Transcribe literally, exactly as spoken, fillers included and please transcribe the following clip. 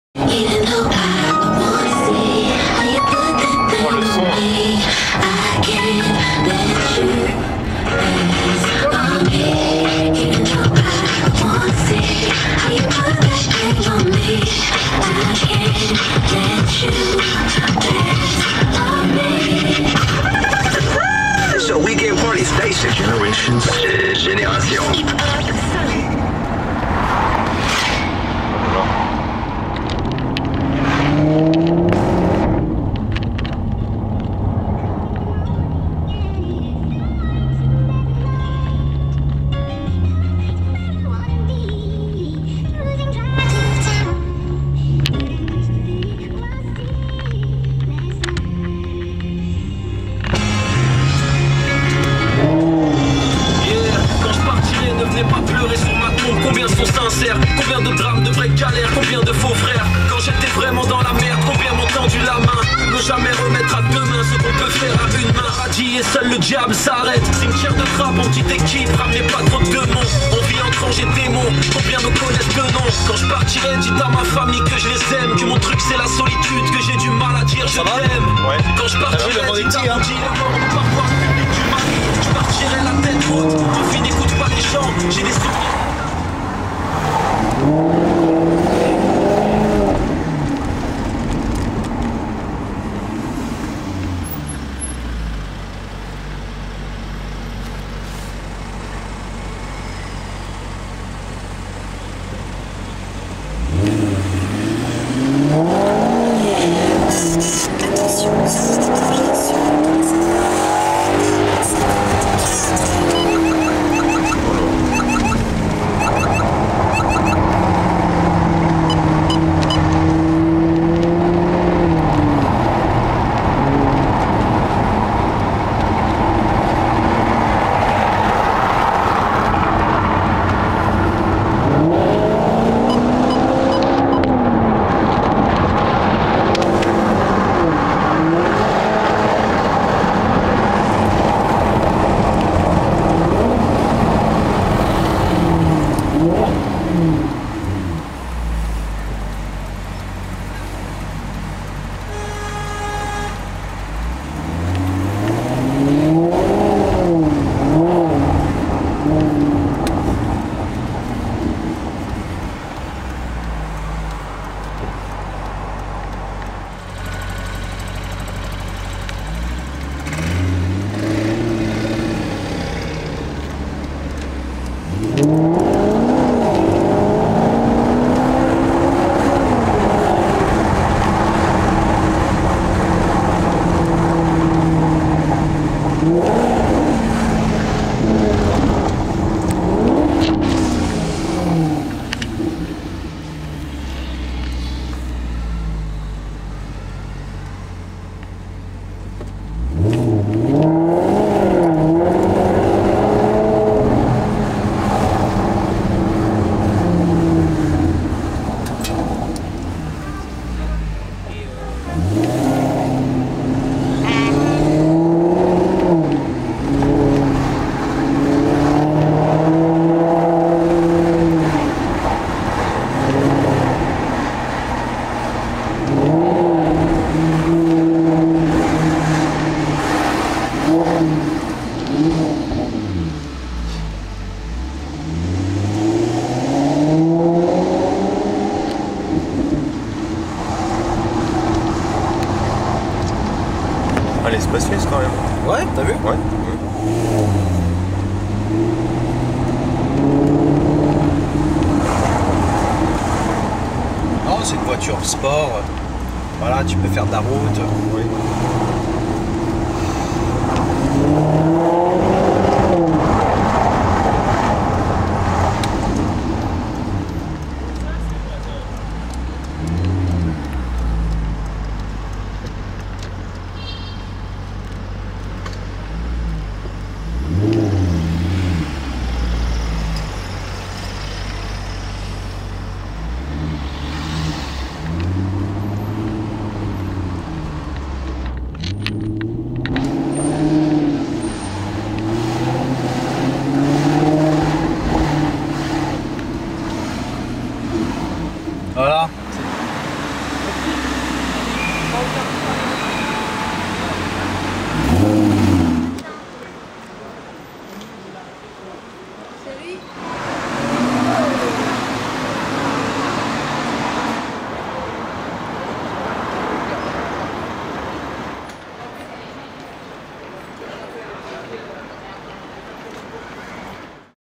So Weekend Party Station. Generations. Génération. Combien de drames, de vraies galères, combien de faux frères. Quand j'étais vraiment dans la merde, combien m'ont tendu la main. Ne jamais remettre à deux mains ce qu'on peut faire à une main. Radis et seul le diable s'arrête. Cimetière de trappe en petite équipe, ramenez pas trop de démons. On vit en tranche et démons, combien me connaissent de nom. Quand je partirai, dites à ma famille que je les aime. Que mon truc c'est la solitude, que j'ai du mal à dire je t'aime. Ouais. Quand je partirai, dites à mon dealer, parfois public du mal. Je partirai la tête haute, ma vie n'écoute pas les gens. J'ai des souvenirs. Elle est spacieuse quand même. Ouais, t'as vu? Ouais. Non, c'est une voiture sport. Voilà, tu peux faire de la route. Oui. Pas aucun.